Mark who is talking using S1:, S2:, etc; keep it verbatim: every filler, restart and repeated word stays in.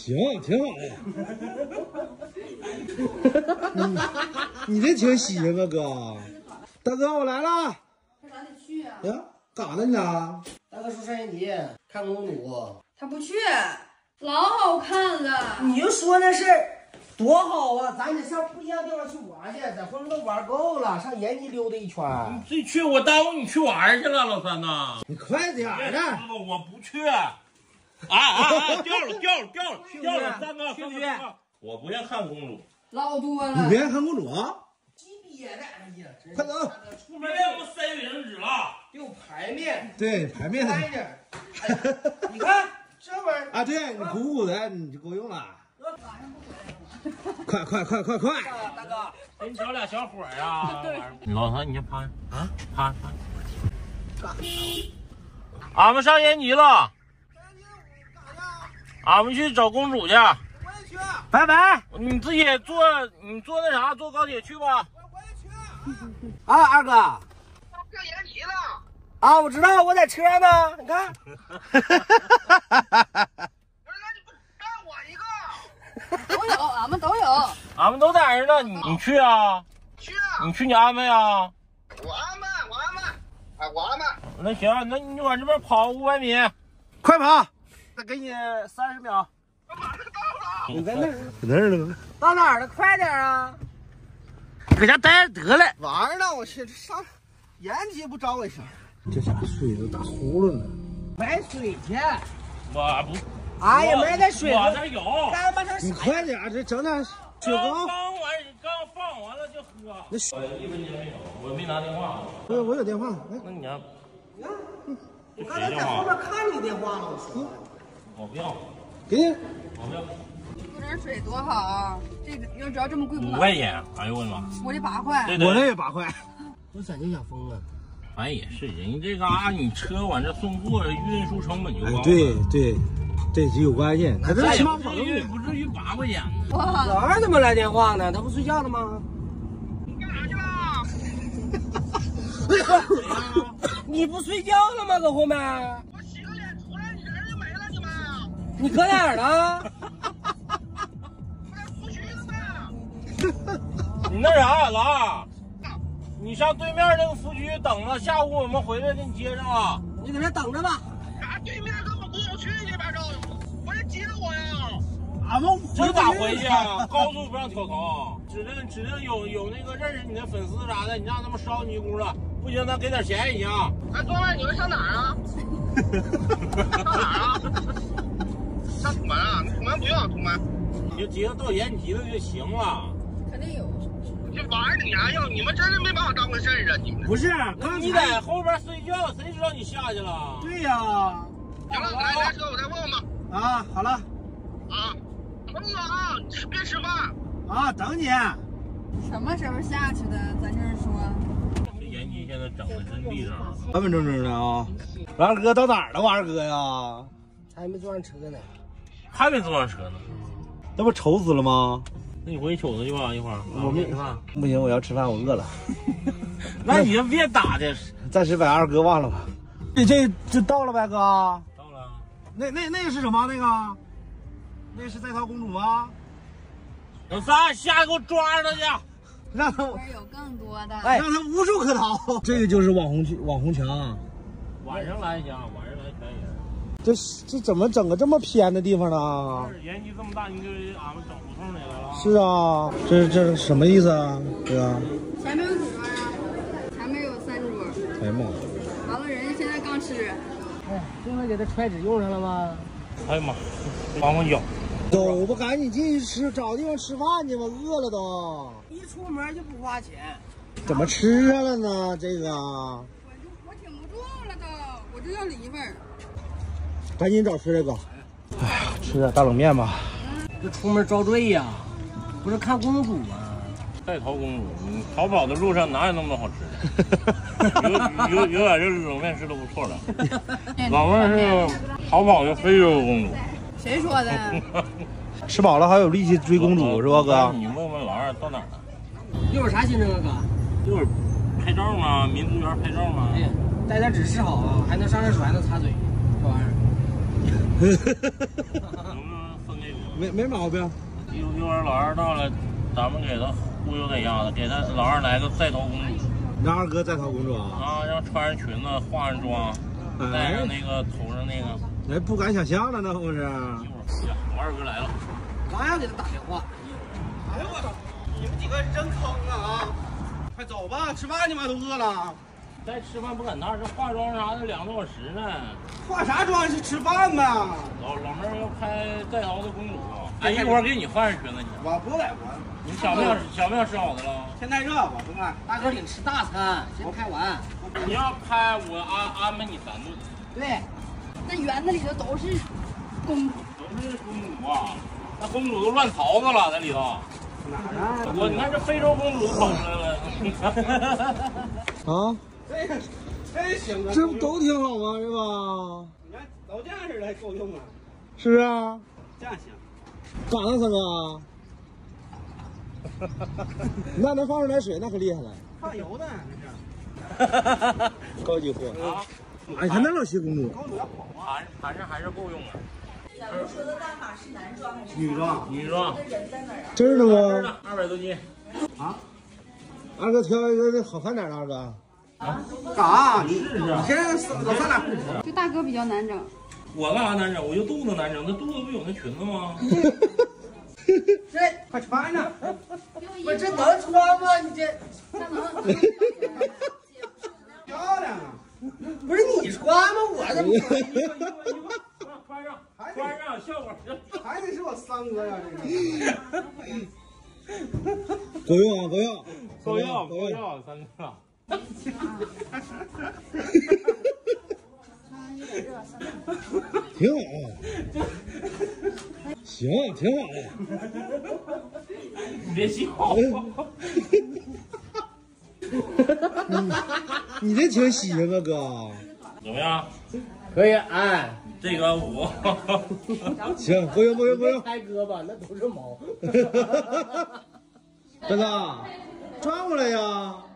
S1: 行，挺好的。你你这挺喜庆啊，哥。大哥，我来了。
S2: 他哪里去啊？
S1: 呀，干啥呢你俩？
S3: 大哥说上年级看公主，
S2: 他不去，老好看了。
S3: 你就说那事儿多好啊！咱得上不一样地方去玩去，在后面都玩够了，上延吉溜达一圈。
S4: 你自己去，我耽误你去玩去了，老三呐！
S1: 你快点儿的！
S4: 我不去。啊啊啊！掉了掉了掉了掉了！三哥，
S3: 去不去？
S4: 我不愿看公主。
S2: 老多了。
S1: 你别看公主啊！
S3: 鸡瘪的，哎呀，真
S1: 快走！
S3: 出门
S4: 别给我塞卫生纸了。
S3: 得有排面。
S1: 对，排面。
S3: 快点！你看这玩意儿
S1: 啊，对你鼓鼓的，你就够用了。快快快快快！
S3: 大哥，
S4: 给你找俩小伙儿啊！老三，你先趴啊，趴趴。
S3: 干啥？
S4: 俺们上延吉了。俺们去找公主去。
S3: 我也去。
S1: 拜拜。
S4: 你自己坐，你坐那啥，坐高铁去吧。
S3: 我也去。啊，二哥。上延吉了。啊，我知道，我在车呢。你看。
S2: 都有，俺们都有。
S4: 俺们都在这呢，你你去啊？
S5: 去啊！
S4: 你去你安排啊？
S5: 我安排，我安排。哎，我安排。
S4: 那行，那你就往这边跑五百米，
S1: 快跑！
S3: 再给你三十秒。
S5: 我马上到了。
S3: 你在那儿？
S1: 在那儿呢。
S3: 到哪儿了？快点啊！
S1: 搁家待着得了。
S3: 玩呢，我去，上延吉不找我一声。
S1: 这家水都打呼噜呢。
S3: 买水去。
S4: 我不。
S3: 哎呀，买点水。
S4: 我这有。
S3: 干巴成
S1: 你快点，这整点水
S4: 刚
S1: 糕。
S4: 刚完，刚放完了就喝。
S1: 那水
S4: 一分钱没有，我没拿电话。
S1: 我我有电话，来。
S4: 那你要？
S3: 我刚才在后面看你电话了，我说。
S4: 我不要。
S1: 给你。
S4: 我不要。
S2: 喝点水多好啊！这个要知道这么贵不
S4: 五
S2: 买。
S4: 块钱，哎呦我的妈！
S2: 我这八块。
S4: 对对。
S1: 我这也八块。
S3: 我咋就想疯了？
S4: 反正也是，人家这嘎你车往这送货，运输成本就高。
S1: 哎，对对，这是有关系。他这起码
S4: 不至于不至于八块钱呢。
S2: 哇！
S3: 老二怎么来电话呢？他不睡觉了吗？
S5: 你干啥去了？
S3: 你不睡觉了吗？搁后面？
S5: 我洗个脸出来，你人就没了，你们。
S3: 你搁哪儿呢？
S5: 我在服区呢呗。
S4: 你那啥，老二，你上对面那个服务区等着，下午我们回来给你接上啊。
S3: 你搁这等着吧。
S5: 啥对面跟我过不去那边着，回来接我呀。
S1: 俺们
S4: 这咋回去啊？高速不让跳槽，指定指定有有那个认识你的粉丝啥的，你让他们捎你一轱辘，不行咱给点钱也行。
S5: 哎，哥们儿，你们上哪儿啊？上哪儿啊？上土门啊？土门不用，土门。
S4: 你就接着到延吉了就行了。
S2: 肯定有。
S5: 这玩你啥用？你们真是没把我当回事儿啊！你们
S1: 不是，
S4: 刚你在后边睡觉，谁知道你下去了？
S1: 对呀。
S5: 行了，来来车，我再问问吧。
S1: 啊，好了。
S5: 啊，等我啊，别吃饭。
S1: 啊，等你。
S2: 什么时候下去的？咱这儿说。
S4: 这延吉现在整的真地道，
S1: 安稳正正的啊。我二哥到哪儿了？我二哥呀，
S3: 他还没坐上车呢。
S4: 还没坐上车呢。
S1: 那不愁死了吗？
S4: 那你回去瞅瞅去吧，一会儿。
S1: 我没
S4: 吃饭。
S1: 不行，我要吃饭，我饿了。
S4: 那你就别打的。
S1: 暂时把二哥忘了吧。这这这到了呗，哥。
S4: 到了。
S1: 那那那个是什么？那个？那是在逃公主吗？
S4: 老三，下去给我抓着他去。
S1: 让他
S2: 这儿有更多的。
S1: 哎，让他无处可逃。这个就是网红区网红墙。
S4: 晚上来行，晚上来可以。
S1: 这这怎么整个这么偏的地方呢？
S4: 延吉这么大，你就俺们整胡同里来了。
S1: 是啊，这这什么意思啊？对啊。
S2: 前面有几桌啊？前面有三桌。
S1: 哎妈！
S2: 完了，人家现在刚吃。
S3: 哎，这回给他揣纸用上了吗？
S4: 哎呀妈，帮我咬。
S1: 走吧，赶紧进去吃，找地方吃饭去吧，饿了都。
S3: 一出门就不花钱，
S1: 怎么吃上了呢？这个。
S2: 我就我挺不住了都，我就要里一份。
S1: 赶紧找吃这个。哎呀，吃点大冷面吧。
S3: 这出门遭罪呀！不是看公主吗？
S4: 在逃公主，你逃跑的路上哪有那么多好吃的？有有有点就是冷面吃的不错了。老妹儿是逃跑的非洲公主。
S2: 谁说的？
S1: 吃饱了还有力气追公主是吧，哥？
S4: 你问问老二到哪儿了？
S3: 一会儿啥行程啊，哥？
S4: 一会儿拍照吗？民族园拍照吗？
S3: 哎呀，带点纸吃好啊，还能上厕所，还能擦嘴，这玩意儿。
S4: 能不能分给我？
S1: 没没毛病。
S4: 一一会儿老二到了，咱们给他忽悠这样子，给他老二来个在逃公主。
S1: 让二哥在逃公主啊？
S4: 啊，让穿上裙子，化上妆，戴上那个头上那个。
S1: 哎，不敢想象了，那不是？
S4: 一会儿，我二哥来了，
S3: 刚要给他打电话。
S1: 哎呦我操！你们几个是真坑啊！快走吧，吃饭去吧，都饿了。
S4: 再吃饭不赶趟，这化妆啥的两个多小时呢。
S1: 化啥妆是吃饭呗？
S4: 老老妹儿要拍在逃的公主，哎，一会儿给你换上裙子你。
S1: 我不来，我。
S4: 你小命小命吃好的了？
S1: 天太热，我不干。
S3: 大哥领吃大餐，先拍完。
S4: 你要拍我安安排你三顿。
S3: 对，
S2: 那园子里头都是公主，
S4: 都是公主啊，那公主都乱桃子了，在里头。
S1: 哪呢？
S4: 我你看这非洲公主都跑出来了。
S1: 啊，
S3: 这这行啊，
S1: 这不都挺好吗？是吧？
S3: 你看都这样式的还够用啊？
S1: 是不是啊？
S3: 这样行。
S1: 干了三哥。那能放出来水，那可厉害了。
S3: 放油的那是。
S1: 高级货
S4: 啊！
S1: 哎，你看那老些公主。
S3: 公主要跑
S4: 还还是还是够用的。
S6: 咱们说的大码是男装还是
S1: 女装？
S4: 女装。
S6: 人在哪儿啊？
S1: 真的吗？
S4: 二百多斤。
S1: 啊？二哥挑一个好看点的，二哥。
S3: 啊？干啥？你试试。你先老三俩试试。
S2: 就大哥比较难整。
S4: 我干啥难整？我就肚子难整，那肚子不有那裙子吗？
S3: 这快穿上。不是这能穿吗？你这。漂亮啊！不是你穿吗？我这不穿。
S4: 穿上，穿上，效果是。
S3: 还得是我三哥呀，这个。
S1: 够用啊，够用，
S4: 够用，够用，三哥。
S1: 挺好，行，挺好。
S4: 你别笑。
S1: 你这挺喜庆啊，哥。
S4: 怎么样？
S3: 可以，哎，
S4: 这个五。
S1: 行，不用不用不用。
S3: 开胳膊那都是毛。
S1: 大哥，转过来呀。